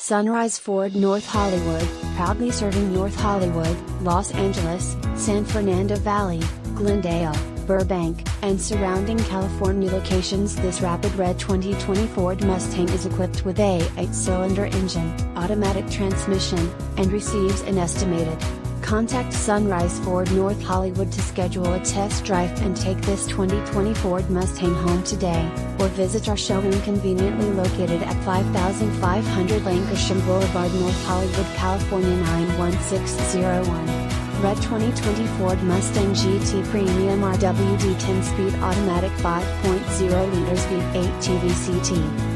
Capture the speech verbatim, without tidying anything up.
Sunrise Ford North Hollywood, proudly serving North Hollywood, Los Angeles, San Fernando Valley, Glendale, Burbank, and surrounding California locations. This rapid red twenty twenty Ford Mustang is equipped with a eight-cylinder engine, automatic transmission, and receives an estimated. Contact Sunrise Ford North Hollywood to schedule a test drive and take this twenty twenty Ford Mustang home today, or visit our showroom conveniently located at five thousand five hundred Lankershim Boulevard, North Hollywood, California nine one six zero one. Red twenty twenty Ford Mustang G T Premium R W D ten-speed automatic five point oh liters V eight T V C T.